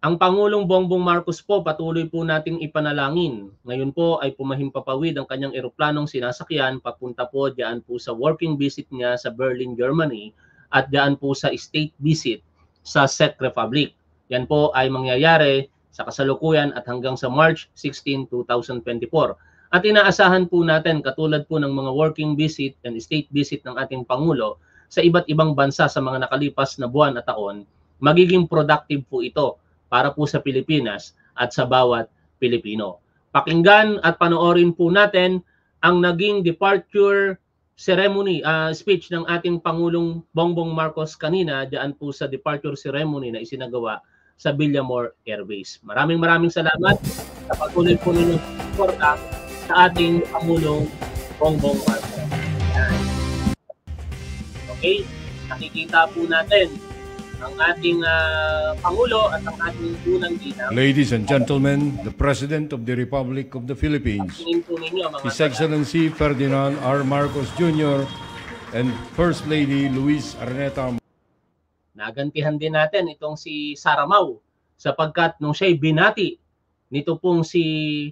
Ang Pangulong Bongbong Marcos po patuloy po nating ipanalangin. Ngayon po ay pumahimpapawid ang kanyang eroplanong sinasakyan papunta po diyan po sa working visit niya sa Berlin, Germany at diyan po sa state visit sa Czech Republic. Yan po ay mangyayari sa kasalukuyan at hanggang sa March 16, 2024. At inaasahan po natin katulad po ng mga working visit and state visit ng ating Pangulo sa iba't ibang bansa sa mga nakalipas na buwan at taon, magiging productive po ito para po sa Pilipinas at sa bawat Pilipino. Pakinggan at panoorin po natin ang naging departure ceremony, speech ng ating Pangulong Bongbong Marcos kanina diyan po sa departure ceremony na isinagawa sa Villamor Airways. Maraming salamat sa patuloy po ninyong suporta sa ating Pangulong Bongbong Marcos. Okay, nakikita po natin ang ating Pangulo at ang ating unang ginang. Ladies and gentlemen, the President of the Republic of the Philippines, His Excellency Ferdinand R. Marcos Jr. and First Lady Luis Araneta. Nagantihan din natin itong si Sara Mau sapagkat nung siya'y binati nito pong si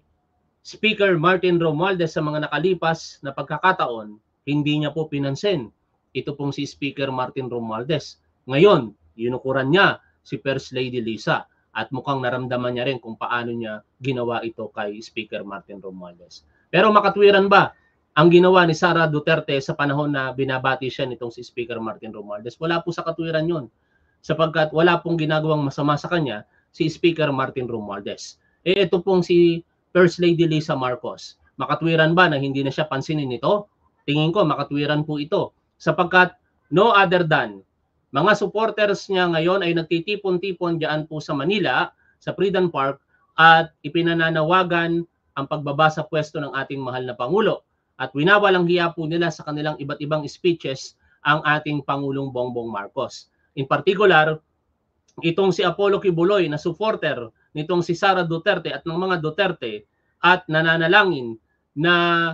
Speaker Martin Romualdez sa mga nakalipas na pagkakataon, hindi niya po pinansin ito pong si Speaker Martin Romualdez. Ngayon, yunukuran niya si First Lady Lisa at mukhang naramdaman niya rin kung paano niya ginawa ito kay Speaker Martin Romualdez. Pero makatwiran ba ang ginawa ni Sara Duterte sa panahon na binabati siya nitong si Speaker Martin Romualdez? Wala po sa katwiran yun sapagkat wala pong ginagawang masama sa kanya si Speaker Martin Romualdez. Ito pong si First Lady Lisa Marcos. Makatwiran ba na hindi na siya pansinin nito? Tingin ko makatwiran po ito sapagkat no other than mga supporters niya ngayon ay nagtitipon-tipon diyan po sa Manila, sa Freedom Park, at ipinananawagan ang pagbaba sa pwesto ng ating mahal na Pangulo. At winawalang hiya po nila sa kanilang iba't ibang speeches ang ating Pangulong Bongbong Marcos. In particular, itong si Apollo Kibuloy na supporter nitong si Sara Duterte at ng mga Duterte at nananalangin na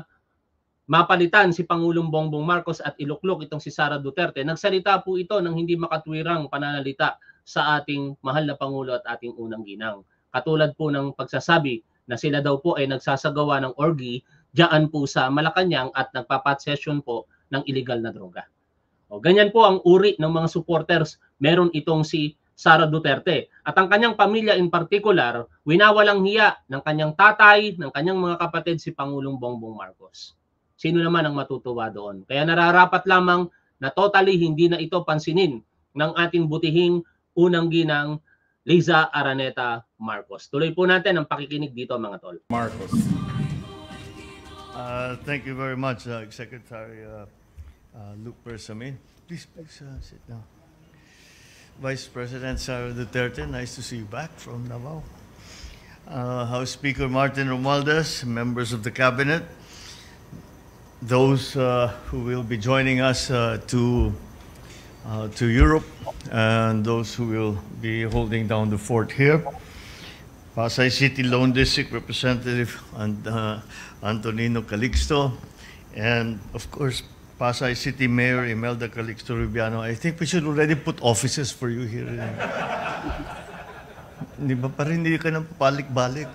mapalitan si Pangulong Bongbong Marcos at iluklok itong si Sara Duterte. Nagsalita po ito ng hindi makatwirang pananalita sa ating mahal na Pangulo at ating unang ginang. Katulad po ng pagsasabi na sila daw po ay nagsasagawa ng orgy diyan po sa Malacanang at nagpapat session po ng illegal na droga. O, ganyan po ang uri ng mga supporters. Meron itong si Sara Duterte. At ang kanyang pamilya in particular, winawalang hiya ng kanyang tatay, ng kanyang mga kapatid si Pangulong Bongbong Marcos. Sino naman ang matutuwa doon? Kaya nararapat lamang na totally hindi na ito pansinin ng ating butihing unang ginang Liza Araneta Marcos. Tuloy po natin ang pakikinig dito mga tol. Marcos. Thank you very much, Secretary Luke Bersamin. Please sit down. Vice President Sara Duterte, nice to see you back from Davao. House Speaker Martin Romualdez, members of the Cabinet, those who will be joining us to Europe, and those who will be holding down the fort here. Pasay City Lone District Representative Antonino Calixto, and of course, Pasay City Mayor Imelda Calixto Rubiano. I think we should already put offices for you here. Di ba parang hindi ka nang pabalik-balik?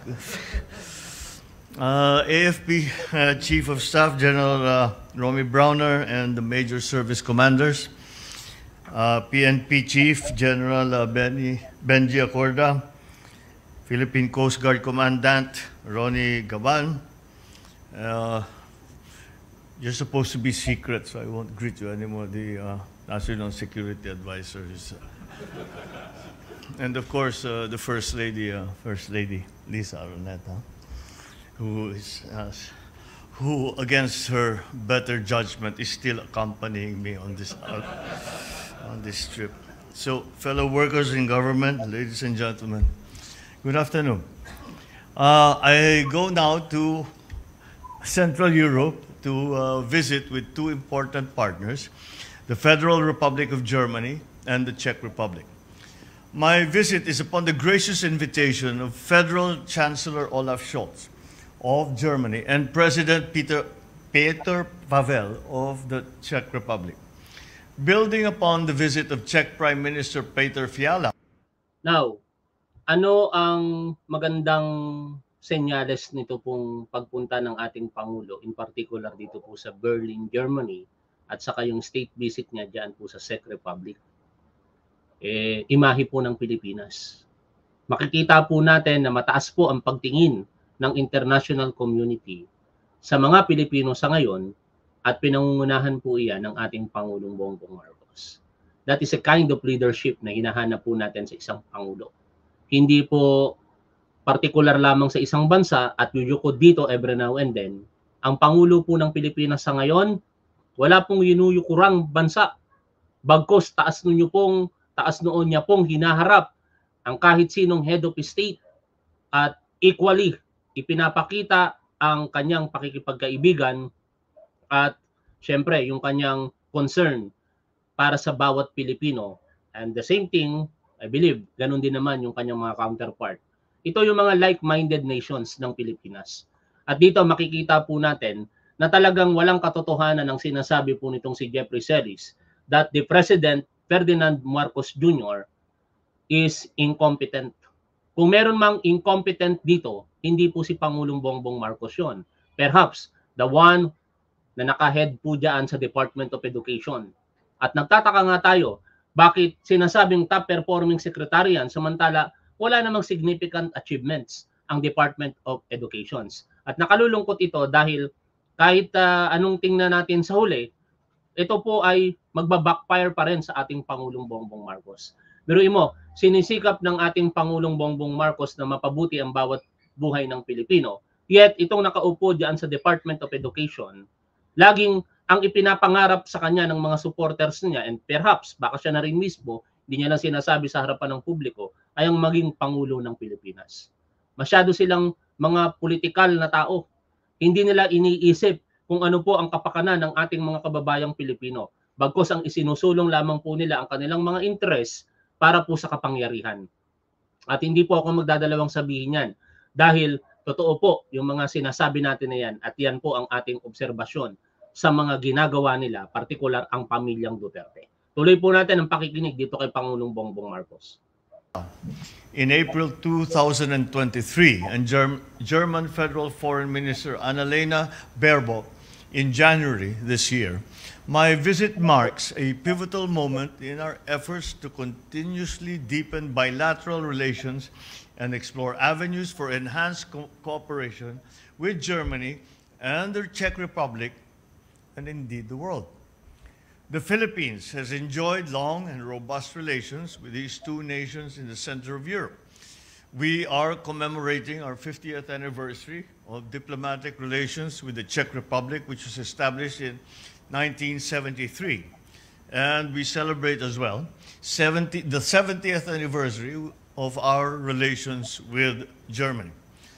AFP Chief of Staff General Romy Browner and the major service commanders, PNP Chief General Benji Acorda, Philippine Coast Guard Commandant Ronnie Gaban. You're supposed to be secret, so I won't greet you anymore. The National Security Advisor is, and of course the First Lady Lisa Araneta, who against her better judgment is still accompanying me on this trip. So, fellow workers in government, ladies and gentlemen, good afternoon. I go now to Central Europe to visit with two important partners, the Federal Republic of Germany and the Czech Republic. My visit is upon the gracious invitation of Federal Chancellor Olaf Scholz of Germany and President Peter Pavel of the Czech Republic. Building upon the visit of Czech Prime Minister Petr Fiala. Now, Ano ang magandang senyales nito pong pagpunta ng ating Pangulo, in particular dito po sa Berlin, Germany, at saka yung state visit niya diyan po sa Czech Republic? Imahe po ng Pilipinas. Makikita po natin na mataas po ang pagtingin ng international community sa mga Pilipino sa ngayon at pinangungunahan po iyan ng ating Pangulong Bongbong Marcos. That is a kind of leadership na hinahanap po natin sa isang Pangulo. Hindi po partikular lamang sa isang bansa at yuyukod dito every now and then. Ang Pangulo po ng Pilipinas sa ngayon, wala pong yinuyukurang bansa. Bagkus taas noon niya pong hinaharap ang kahit sinong head of state at equally ipinapakita ang kanyang pakikipagkaibigan at syempre yung kanyang concern para sa bawat Pilipino. And the same thing, I believe, ganun din naman yung kanyang mga counterpart. Ito yung mga like-minded nations ng Pilipinas. At dito makikita po natin na talagang walang katotohanan ang sinasabi po nitong si Jeffrey Celis that the President Ferdinand Marcos Jr. is incompetent. Kung meron mang incompetent dito, hindi po si Pangulong Bongbong Marcos yun. Perhaps the one na naka-head po dyan sa Department of Education. At nagtataka nga tayo, bakit sinasabing top performing secretary yan samantala wala namang significant achievements ang Department of Education. At nakalulungkot ito dahil kahit anong tingnan natin sa huli, ito po ay magbabackfire pa rin sa ating Pangulong Bongbong Marcos. Biruin mo, sinisikap ng ating Pangulong Bongbong Marcos na mapabuti ang bawat buhay ng Pilipino. Yet itong nakaupo diyan sa Department of Education, laging ang ipinapangarap sa kanya ng mga supporters niya, and perhaps baka siya na rin mismo, hindi niya lang sinasabi sa harapan ng publiko, ay ang maging Pangulo ng Pilipinas. Masyado silang mga politikal na tao. Hindi nila iniisip kung ano po ang kapakanan ng ating mga kababayang Pilipino. Bagkus ang isinusulong lamang po nila ang kanilang mga interest para po sa kapangyarihan. At hindi po ako magdadalawang sabihin yan dahil totoo po yung mga sinasabi natin na yan at yan po ang ating obserbasyon sa mga ginagawa nila, partikular ang pamilyang Duterte. Tuloy po natin ang pakikinig dito kay Pangulong Bongbong Marcos. In April 2023, and German Federal Foreign Minister Annalena Baerbock in January this year, my visit marks a pivotal moment in our efforts to continuously deepen bilateral relations and explore avenues for enhanced cooperation with Germany and the Czech Republic, and indeed the world. The Philippines has enjoyed long and robust relations with these two nations in the center of Europe. We are commemorating our 50th anniversary of diplomatic relations with the Czech Republic, which was established in 1973. And we celebrate as well the 70th anniversary of our relations with Germany.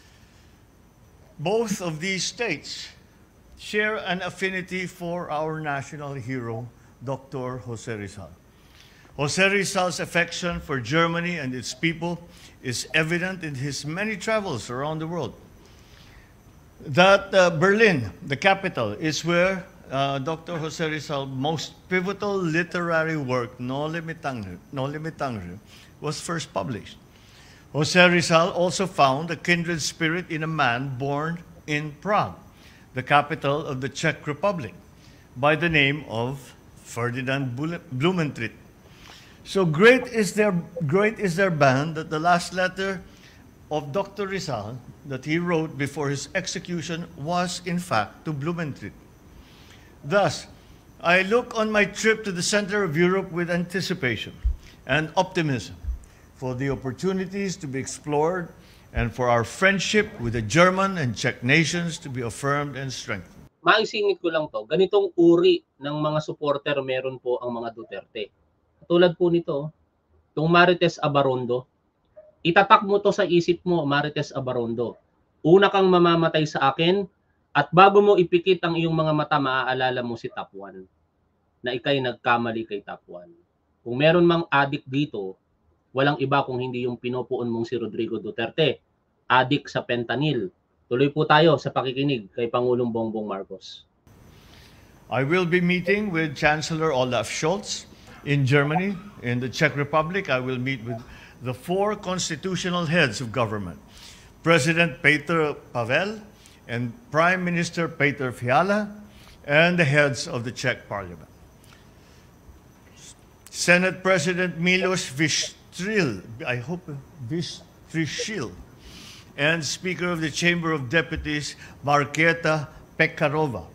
Both of these states share an affinity for our national hero, Dr. Jose Rizal. Jose Rizal's affection for Germany and its people is evident in his many travels around the world. That Berlin, the capital, is where Dr. Jose Rizal's most pivotal literary work, No Limitangre, was first published. Jose Rizal also found a kindred spirit in a man born in Prague, the capital of the Czech Republic, by the name of Ferdinand Blumentritt. So great is their band that the last letter of Dr. Rizal that he wrote before his execution was in fact to Blumentritt. Thus, I look on my trip to the center of Europe with anticipation and optimism for the opportunities to be explored and for our friendship with the German and Czech nations to be affirmed and strengthened. Maisingit ko lang to, ganitong uri ng mga supporter meron po ang mga Duterte. Tulad po nito, itong Marites Abarondo, itatak mo to sa isip mo, Marites Abarondo. Una kang mamamatay sa akin at bago mo ipikit ang iyong mga mata, maaalala mo si Top 1 na ikay nagkamali kay Top 1. Kung meron mang adik dito, walang iba kung hindi yung pinupuon mong si Rodrigo Duterte, adik sa fentanyl. Tuloy po tayo sa pakikinig kay Pangulong Bongbong Marcos. I will be meeting with Chancellor Olaf Scholz in Germany. In the Czech Republic, I will meet with the 4 constitutional heads of government, President Petr Pavel and Prime Minister Petr Fiala, and the heads of the Czech Parliament. Senate President Miloš Vystrčil, and Speaker of the Chamber of Deputies Markéta Pekarová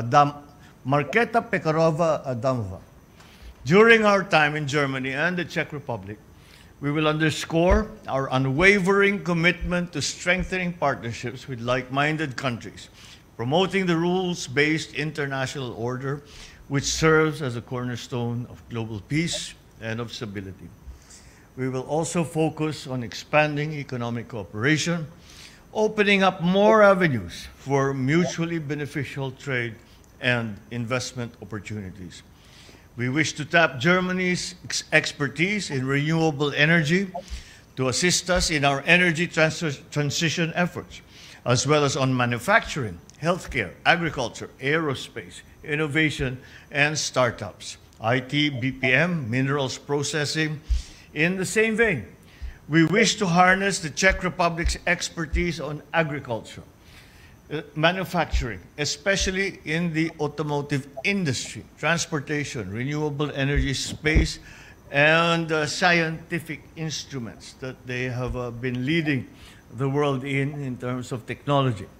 Adamova. During our time in Germany and the Czech Republic, we will underscore our unwavering commitment to strengthening partnerships with like-minded countries, promoting the rules-based international order which serves as a cornerstone of global peace and of stability. We will also focus on expanding economic cooperation, opening up more avenues for mutually beneficial trade and investment opportunities. We wish to tap Germany's expertise in renewable energy to assist us in our energy transition efforts, as well as on manufacturing, healthcare, agriculture, aerospace, innovation, and startups, IT, BPM, minerals processing. In the same vein, we wish to harness the Czech Republic's expertise on agriculture, manufacturing, especially in the automotive industry, transportation, renewable energy space, and scientific instruments that they have been leading the world in terms of technology.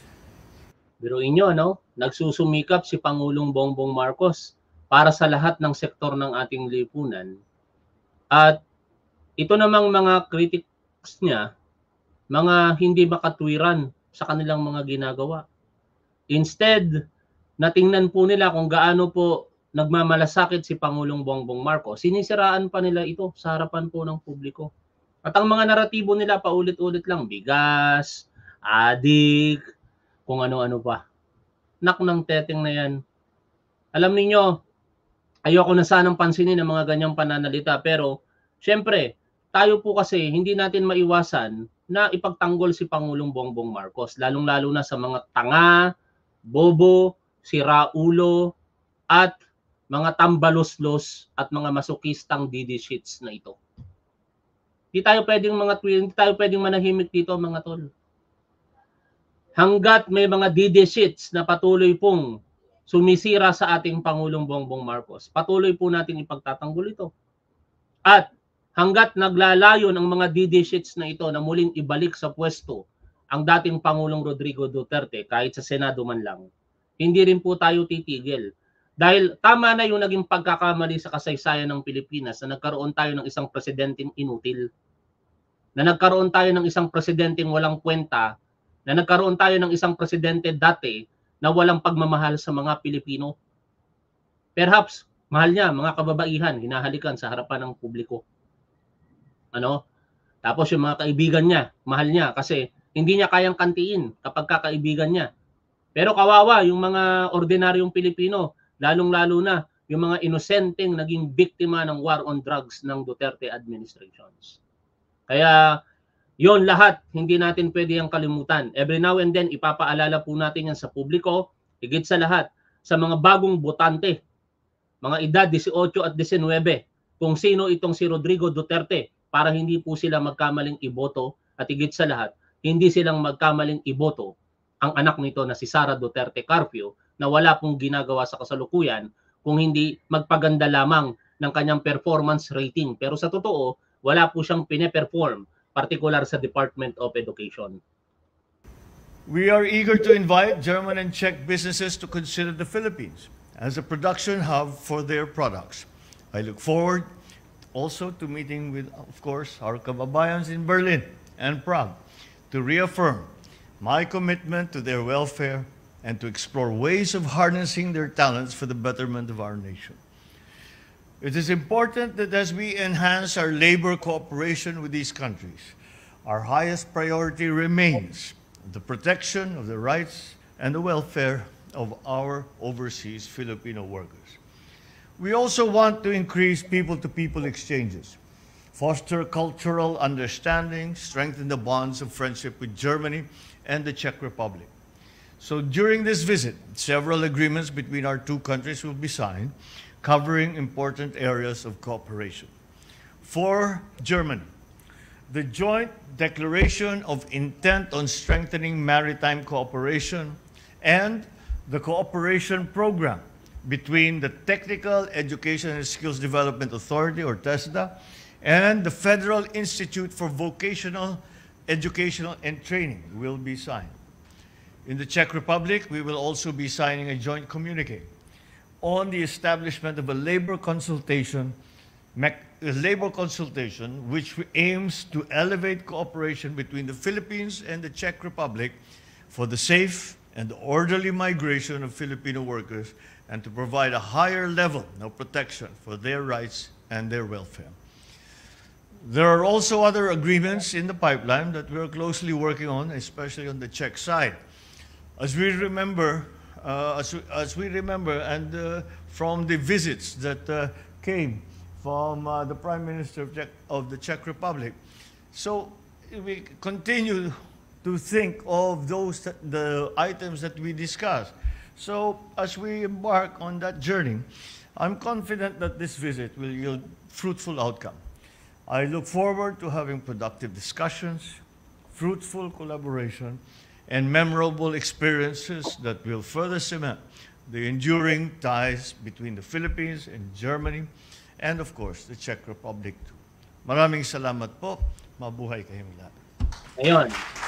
Biruin nyo, no? Nagsusumikap si Pangulong Bongbong Marcos para sa lahat ng sektor ng ating lipunan. At ito namang mga critics niya, mga hindi makatwiran sa kanilang mga ginagawa. Instead, natingnan po nila kung gaano po nagmamalasakit si Pangulong Bongbong Marcos, sinisiraan pa nila ito sa harapan po ng publiko. At ang mga naratibo nila paulit-ulit lang, bigas, adik, kung ano-ano pa. Nak ng teteng na yan. Alam niyo, ayoko na sanang pansinin ang mga ganyang pananalita, pero syempre, tayo po kasi hindi natin maiwasan na ipagtanggol si Pangulong Bongbong Marcos, lalong-lalo na sa mga tanga, bobo, siraulo, at mga tambaluslos at mga masokistang didishits na ito. Hindi tayo pwedeng manahimik dito, mga tol. Hanggat may mga didishits na patuloy pong sumisira sa ating Pangulong Bongbong Marcos, patuloy po natin ipagtatanggol ito. At hanggat naglalayon ang mga didishits na ito na muling ibalik sa pwesto ang dating Pangulong Rodrigo Duterte, kahit sa Senado man lang, hindi rin po tayo titigil. Dahil tama na yung naging pagkakamali sa kasaysayan ng Pilipinas na nagkaroon tayo ng isang presidenteng inutil, na nagkaroon tayo ng isang presidenteng walang kwenta, na nagkaroon tayo ng isang presidente dati na walang pagmamahal sa mga Pilipino. Perhaps, mahal niya, mga kababaihan, hinahalikan sa harapan ng publiko. Ano? Tapos yung mga kaibigan niya, mahal niya kasi hindi niya kayang kantiin kapag kakaibigan niya. Pero kawawa yung mga ordinaryong Pilipino, lalong-lalo na yung mga inosenteng naging biktima ng war on drugs ng Duterte administrations. Kaya yon lahat, hindi natin pwede yung kalimutan. Every now and then, ipapaalala po natin yan sa publiko, higit sa lahat, sa mga bagong botante, mga edad 18 at 19, kung sino itong si Rodrigo Duterte, para hindi po sila magkamaling iboto, at higit sa lahat, hindi silang magkamaling iboto ang anak nito na si Sara Duterte Carpio, na wala pong ginagawa sa kasalukuyan kung hindi magpaganda lamang ng kanyang performance rating. Pero sa totoo, wala po siyang pine-perform, particular sa Department of Education. We are eager to invite German and Czech businesses to consider the Philippines as a production hub for their products. I look forward also to meeting with, of course, our kababayans in Berlin and Prague to reaffirm my commitment to their welfare and to explore ways of harnessing their talents for the betterment of our nation. It is important that as we enhance our labor cooperation with these countries, our highest priority remains the protection of the rights and the welfare of our overseas Filipino workers. We also want to increase people-to-people exchanges, foster cultural understanding, strengthen the bonds of friendship with Germany and the Czech Republic. So during this visit, several agreements between our two countries will be signed, covering important areas of cooperation. For Germany, the joint declaration of intent on strengthening maritime cooperation, and the cooperation program between the Technical Education and Skills Development Authority, or TESDA, and the Federal Institute for Vocational Educational and Training will be signed. In the Czech Republic, we will also be signing a joint communique on the establishment of a labor consultation which aims to elevate cooperation between the Philippines and the Czech Republic for the safe and orderly migration of Filipino workers and to provide a higher level of protection for their rights and their welfare. There are also other agreements in the pipeline that we are closely working on, especially on the Czech side. As we remember, and from the visits that came from the Prime Minister of the Czech Republic, so we continue to think of the items that we discussed. So as we embark on that journey, I'm confident that this visit will yield fruitful outcome. I look forward to having productive discussions, fruitful collaboration, and memorable experiences that will further cement the enduring ties between the Philippines and Germany, and of course, the Czech Republic too. Maraming salamat po. Mabuhay kayong lahat. Ngayon,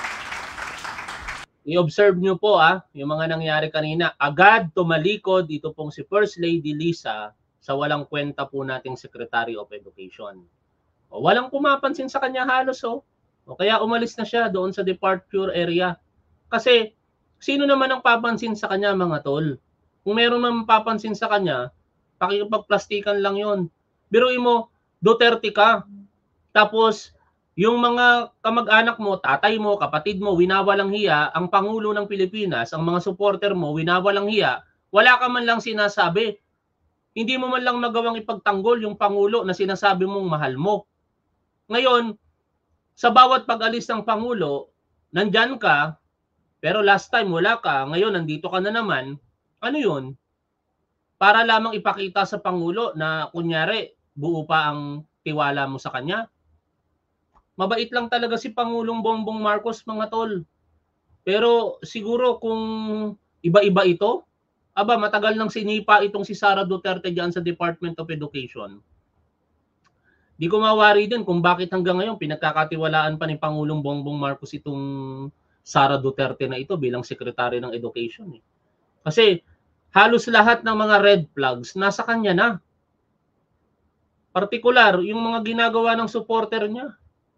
i-observe nyo po yung mga nangyari kanina. Agad tumalikod dito pong si First Lady Liza sa walang kwenta po nating Secretary of Education. O, walang pumapansin sa kanya halos. O kaya umalis na siya doon sa departure area. Kasi sino naman ang papansin sa kanya, mga tol? Kung meron naman papansin sa kanya, pakikipagplastikan lang yon. Biruin mo, Duterte ka. Tapos yung mga kamag-anak mo, tatay mo, kapatid mo, winawalang hiya, ang Pangulo ng Pilipinas, ang mga supporter mo, winawalang hiya, wala ka man lang sinasabi. Hindi mo man lang magawang ipagtanggol yung Pangulo na sinasabi mong mahal mo. Ngayon, sa bawat pag-alis ng Pangulo, nandyan ka, pero last time wala ka, ngayon nandito ka na naman, ano yun? Para lamang ipakita sa Pangulo na kunyari, buo pa ang tiwala mo sa kanya. Mabait lang talaga si Pangulong Bongbong Marcos, mga tol. Pero siguro kung iba-iba ito, matagal nang sinipa itong si Sara Duterte dyan sa Department of Education. Di ko mawari din kung bakit hanggang ngayon pinagkakatiwalaan pa ni Pangulong Bongbong Marcos itong Sara Duterte na ito bilang Secretary ng Education. Kasi halos lahat ng mga red flags nasa kanya na. Partikular, yung mga ginagawa ng supporter niya.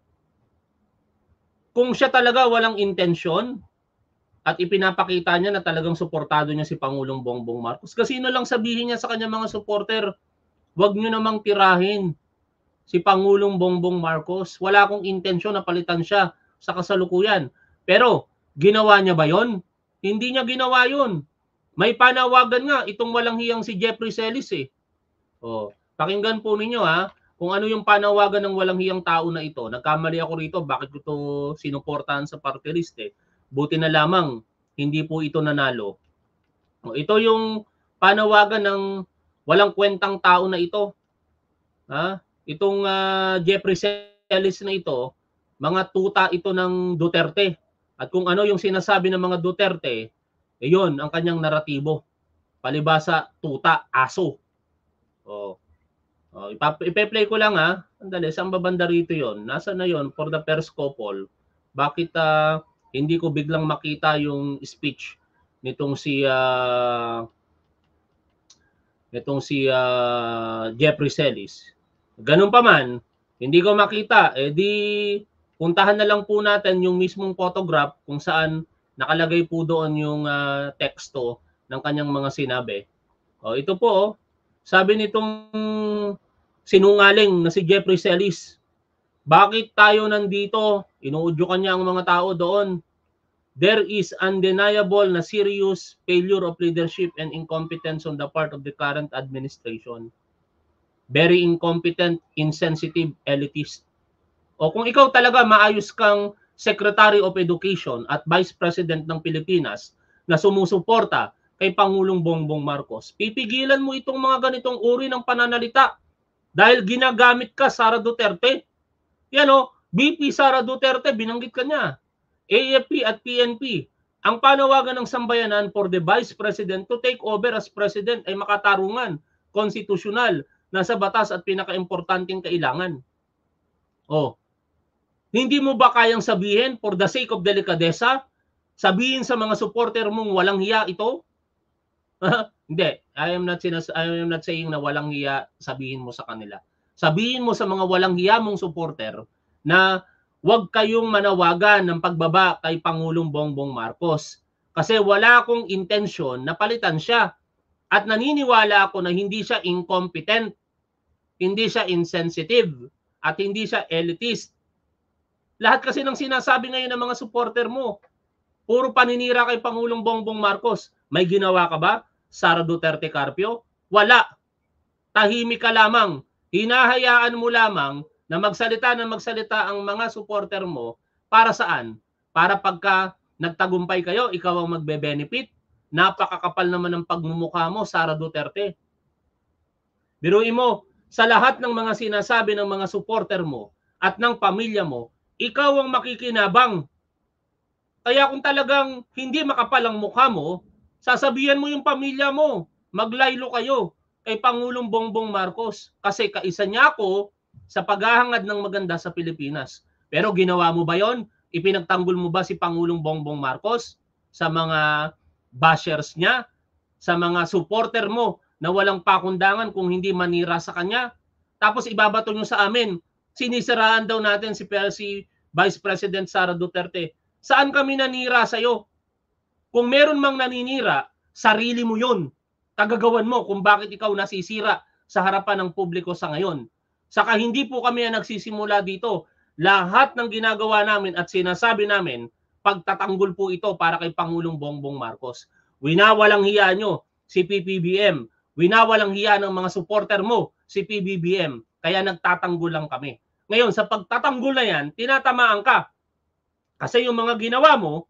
Kung siya talaga walang intensyon at ipinapakita niya na talagang suportado niya si Pangulong Bongbong Marcos, kasi lang sabihin niya sa kanya mga supporter, wag niyo namang tirahin si Pangulong Bongbong Marcos. Wala akong intensyon na palitan siya sa kasalukuyan. Pero ginawa niya ba yon? Hindi niya ginawa yon. May panawagan nga itong walang hiyang si Jeffrey Celis pakinggan po ninyo kung ano yung panawagan ng walang hiyang tao na ito. Nagkamali ako rito, bakit ko ito sinuportahan sa party list Buti na lamang hindi po ito nanalo. Ito yung panawagan ng walang kwentang tao na ito. Itong Jeffrey Celis na ito, mga tuta ito ng Duterte. At kung ano yung sinasabi ng mga Duterte, yun ang kanyang naratibo. Palibasa, tuta, aso. Ipe-play ko lang Andali, saan ba banda rito yon? Nasa na yon for the first couple? Bakit hindi ko biglang makita yung speech nitong si Jeffrey Celis? Ganun pa man, hindi ko makita. Di puntahan na lang po natin yung mismong photograph kung saan nakalagay po doon yung teksto ng kanyang mga sinabi. Ito po, sabi nitong sinungaling na si Jeffrey Celis, bakit tayo nandito? Inuudyokan niya ang mga tao doon. There is undeniable na serious failure of leadership and incompetence on the part of the current administration. Very incompetent, insensitive, elitist. Kung ikaw talaga maayos kang Secretary of Education at Vice President ng Pilipinas na sumusuporta kay Pangulong Bongbong Marcos, pipigilan mo itong mga ganitong uri ng pananalita dahil ginagamit ka, Sara Duterte. Yan BP Sara Duterte, binanggit ka niya. AFP at PNP. Ang panawagan ng sambayanan for the Vice President to take over as President ay makatarungan, konstitusyonal, nasa batas at pinaka-importanting kailangan. Oh, hindi mo ba kayang sabihin for the sake of delikadesa, sabihin sa mga supporter mong walang hiya ito? Hindi, I am not saying na walang hiya sabihin mo sa kanila. Sabihin mo sa mga walang hiya mong supporter na huwag kayong manawagan ng pagbaba kay Pangulong Bongbong Marcos. Kasi wala akong intensyon na palitan siya. At naniniwala ako na hindi siya incompetent, hindi siya insensitive, at hindi siya elitist. Lahat kasi ng sinasabi ngayon ng mga supporter mo, puro paninira kay Pangulong Bongbong Marcos. May ginawa ka ba, Sara Duterte Carpio? Wala. Tahimik ka lamang. Hinahayaan mo lamang na magsalita ang mga supporter mo para saan? Para pagka nagtagumpay kayo, ikaw ang magbe-benefit. Napakakapal naman ng pagmumukha mo, Sara Duterte. Biruin mo, sa lahat ng mga sinasabi ng mga supporter mo at ng pamilya mo, ikaw ang makikinabang. Kaya kung talagang hindi makapal ang mukha mo, sasabihan mo yung pamilya mo, maglaylo kayo kay Pangulong Bongbong Marcos. Kasi kaisa niya ako sa paghahangad ng maganda sa Pilipinas. Pero ginawa mo ba yon? Ipinagtanggol mo ba si Pangulong Bongbong Marcos sa mga bashers niya, sa mga supporter mo na walang pakundangan kung hindi manira sa kanya? Tapos ibabato nyo sa amin, sinisiraan daw natin si Vice President Sara Duterte. Saan kami nanira sa'yo? Kung meron mang naninira, sarili mo yun. Kagagawan mo kung bakit ikaw nasisira sa harapan ng publiko sa ngayon. Saka hindi po kami ang nagsisimula dito. Lahat ng ginagawa namin at sinasabi namin, pagtatanggol po ito para kay Pangulong Bongbong Marcos. Winawalang hiya nyo si PBBM. Winawalang hiya ng mga supporter mo si PBBM. Kaya nagtatanggol lang kami. Ngayon, sa pagtatanggol na yan, tinatamaan ka. Kasi yung mga ginawa mo,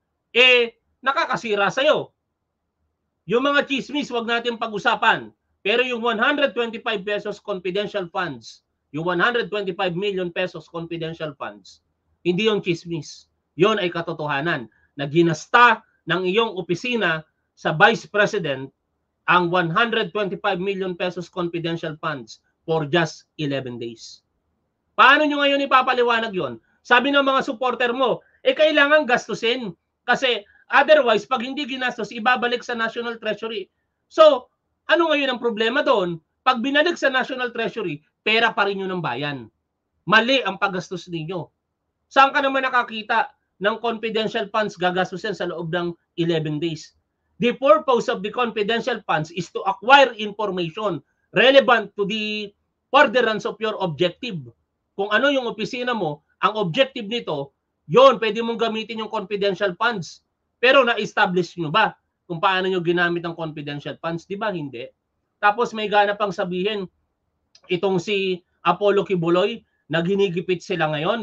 nakakasira sa'yo. Yung mga chismis, wag natin pag-usapan. Pero yung 125 pesos confidential funds, yung 125 million pesos confidential funds, hindi yung chismis. Yon ay katotohanan na ginasta ng iyong opisina sa Vice President ang 125 million pesos confidential funds for just 11 days. Paano nyo ngayon ipapaliwanag yon? Sabi ng mga supporter mo, kailangan gastusin. Kasi otherwise, pag hindi ginastos, ibabalik sa National Treasury. So, ano ngayon ang problema doon? Pag binalik sa National Treasury, pera pa rin yun ng bayan. Mali ang paggastos ninyo. Saan ka naman nakakita ng confidential funds gagastusin sa loob ng 11 days? The purpose of the confidential funds is to acquire information relevant to the furtherance of your objective. Kung ano yung opisina mo, ang objective nito, yon pwede mong gamitin yung confidential funds. Pero na-establish nyo ba kung paano nyo ginamit ang confidential funds? Di ba hindi? Tapos may gana pang sabihin, itong si Apollo Kibuloy, na ginigipit sila ngayon,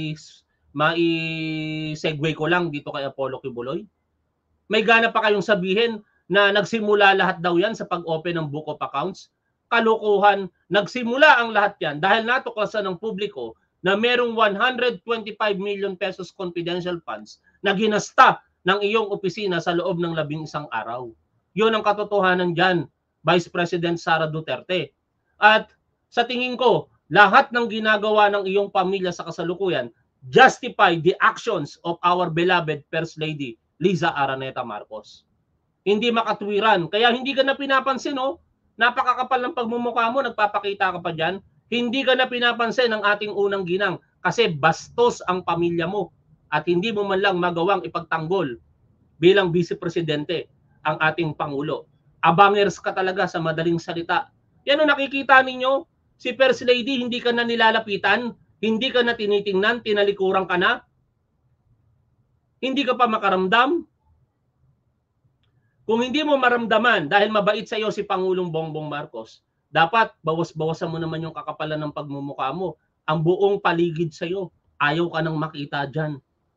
mai-segue ko lang dito kay Apollo Kibuloy. May gana pa kayong sabihin na nagsimula lahat daw yan sa pag-open ng book of accounts. Kalokohan, nagsimula ang lahat yan dahil natuklasan ng publiko na merong 125 million pesos confidential funds na ginasta ng iyong opisina sa loob ng 11 araw. Yun ang katotohanan dyan, Vice President Sara Duterte. At sa tingin ko, lahat ng ginagawa ng iyong pamilya sa kasalukuyan justify the actions of our beloved First Lady, Liza Araneta Marcos. Hindi makatwiran. Kaya hindi ka na pinapansin, oh. Napakakapal ng pagmumukha mo, nagpapakita ka pa dyan. Hindi ka na pinapansin ng ating unang ginang kasi bastos ang pamilya mo at hindi mo man lang magawang ipagtanggol bilang Vice Presidente ang ating Pangulo. Abangers ka talaga sa madaling salita. Yan ang nakikita ninyo. Si First Lady, hindi ka na nilalapitan, hindi ka na tinitingnan, tinalikuran ka na. Hindi ka pa makaramdam. Kung hindi mo maramdaman dahil mabait sa iyo si Pangulong Bongbong Marcos, dapat bawas-bawasan mo naman yung kakapalan ng pagmumukha mo. Ang buong paligid sa iyo, ayaw ka nang makita dyan.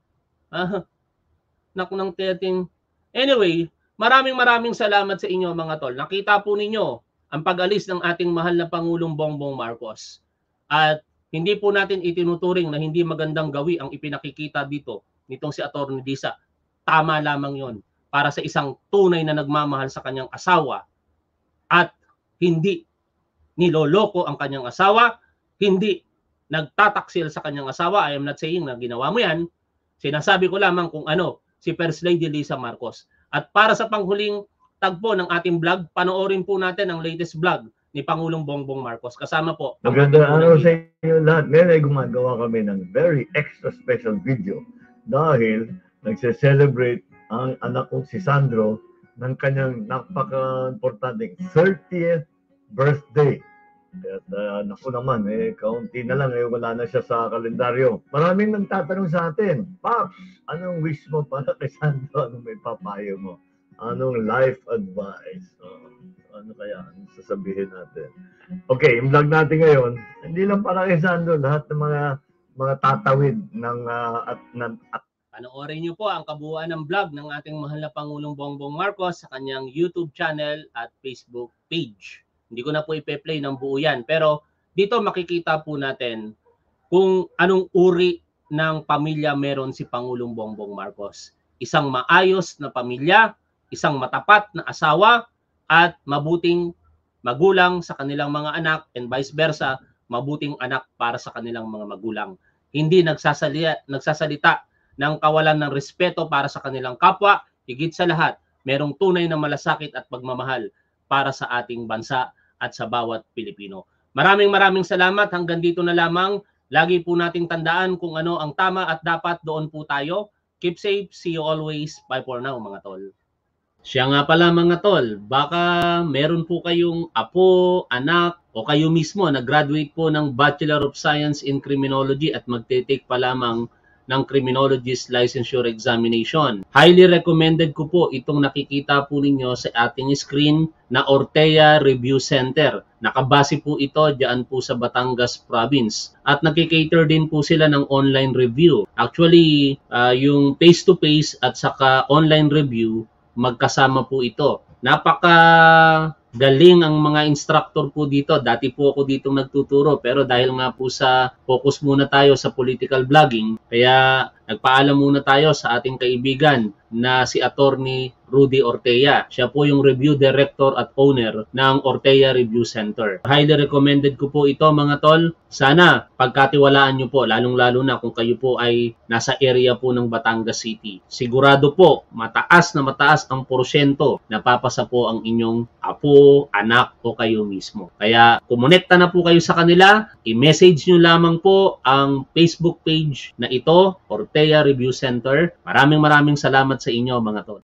Naku ng teting. Anyway, maraming salamat sa inyo mga tol. Nakita po ninyo ang pag-alis ng ating mahal na Pangulong Bongbong Marcos. At hindi po natin itinuturing na hindi magandang gawi ang ipinakikita dito nitong si Atty. Disa. Tama lamang yon para sa isang tunay na nagmamahal sa kanyang asawa at hindi niloloko ang kanyang asawa, hindi nagtataksil sa kanyang asawa. I am not saying na ginawa mo yan. Sinasabi ko lamang kung ano si First Lady Lisa Marcos. At para sa panghuling tagpo ng ating vlog, panoorin po natin ang latest vlog ni Pangulong Bongbong Marcos. Kasama po. Magandang araw sa inyo lahat. Ngayon ay gumagawa kami ng very extra special video dahil nagse-celebrate ang anak kong si Sandro ng kanyang napaka-importanting 30th birthday. At naku naman, kaunti na lang, wala na siya sa kalendaryo. Maraming nagtatanong sa atin, Pops, anong wish mo para kay Sandro? Anong may papayo mo? Anong life advice? Ano kaya ang sasabihin natin? Okay, yung vlog natin ngayon, hindi lang para kay Sandro, lahat ng mga tatawid ng Panoorin niyo po ang kabuuan ng vlog ng ating mahal na Pangulong Bongbong Marcos sa kanyang YouTube channel at Facebook page. Hindi ko na po ipe-play ng buo yan, pero dito makikita po natin kung anong uri ng pamilya meron si Pangulong Bongbong Marcos. Isang maayos na pamilya, isang matapat na asawa, at mabuting magulang sa kanilang mga anak, and vice versa, mabuting anak para sa kanilang mga magulang. Hindi nagsasalita ng kawalan ng respeto para sa kanilang kapwa, higit sa lahat, merong tunay na malasakit at pagmamahal para sa ating bansa at sa bawat Pilipino. Maraming salamat. Hanggang dito na lamang. Lagi po nating tandaan kung ano ang tama at dapat, doon po tayo. Keep safe. See you always. Bye for now, mga tol. Siya nga pala, mga tol, baka meron po kayong apo, anak, o kayo mismo nag-graduate po ng Bachelor of Science in Criminology at magte-take pa lamang ng Criminologist Licensure Examination. Highly recommended ko po itong nakikita po ninyo sa ating screen na Ortea Review Center. Nakabase po ito diyan po sa Batangas Province. At nagki-cater din po sila ng online review. Actually, yung face-to-face at saka online review, magkasama po ito. Napaka-galing ang mga instructor po dito. Dati po ako dito nagtuturo, pero dahil nga po sa focus muna tayo sa political vlogging, kaya nagpaalam muna tayo sa ating kaibigan na si Attorney Rudy Ortea. Siya po yung review director at owner ng Ortea Review Center. Highly recommended ko po ito, mga tol. Sana pagkatiwalaan nyo po, lalong-lalo na kung kayo po ay nasa area po ng Batangas City. Sigurado po, mataas ang porsyento na papasa po ang inyong apo, anak o kayo mismo. Kaya kumonekta na po kayo sa kanila, i-message nyo lamang po ang Facebook page na ito, Ortea Review Center. Maraming salamat sa inyo, mga tol.